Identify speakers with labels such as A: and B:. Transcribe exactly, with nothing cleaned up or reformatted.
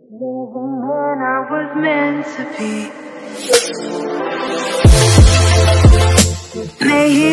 A: You're the man I was meant to be. May